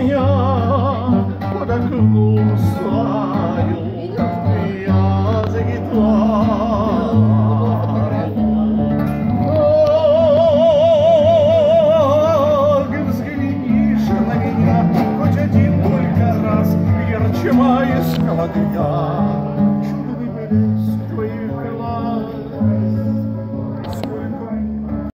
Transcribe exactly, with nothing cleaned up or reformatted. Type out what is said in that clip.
меня под окном свою, я за гитару. Ох, взглянешь на меня хоть один только раз, ярче майского дня.